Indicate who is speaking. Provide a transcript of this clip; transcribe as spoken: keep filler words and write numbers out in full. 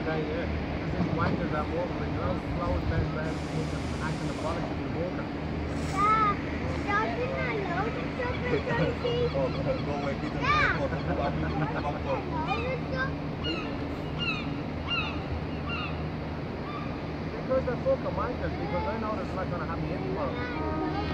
Speaker 1: day, yeah. Because these wankers that walk when you're out slow down there, you can act in the polish of the walker.
Speaker 2: Yeah, that's in a load of stuff like that, see?
Speaker 3: Oh, go away, Peter.
Speaker 2: Yeah.
Speaker 3: Go, go, go, go, go, go, go, go.
Speaker 1: Because they're fucking wankers, because I know there's not going to have me in tomorrow.